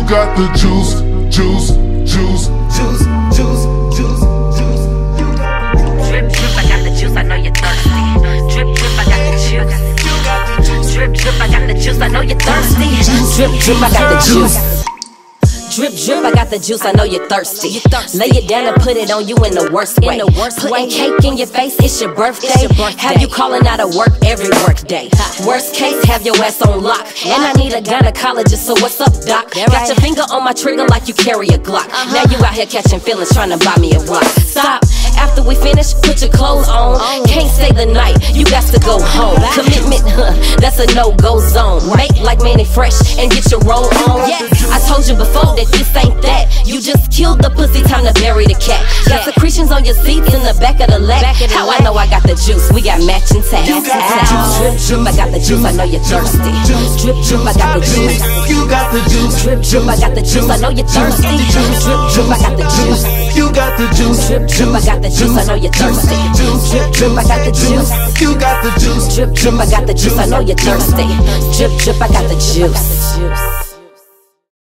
got the juice, juice, juice, juice, juice, juice, juice. Drip, drip, I got the juice, I know you're thirsty. Drip, drip, I got the juice. Drip, drip, I got the juice, I know you're thirsty. Drip, drip, I got the juice. Drip, drip, I got the juice, I know you're thirsty. Lay it down and put it on you in the worst way. Putting cake in your face, it's your birthday. Have you calling out of work every work day. Worst case, have your ass on lock. And I need a gynecologist, so what's up, doc? Got your finger on my trigger like you carry a Glock. Now you out here catching feelings, trying to buy me a watch. Stop, after we finish, put your clothes on. Can't stay the night, you got to go home. Commitment, that's a no-go zone. Make like Manny Fresh and get your roll on. I told you before that this ain't that. You just killed the pussy, time to bury the cat. Got secretions on your seats in the back of the leg. How I know I got the juice, we got matching tats. Drip, drip, I got the juice, I know you're thirsty. Drip, drip, I got the juice. You got the juice. Drip, drip, I got the juice, I know you're thirsty. Drip, drip, I got the juice. You got the juice. Drip, drip, I got the juice, I know you're thirsty. Drip, drip, I got the juice. You got the juice. Drip, drip, I got the juice, I know you're thirsty. Drip, drip, I got the juice.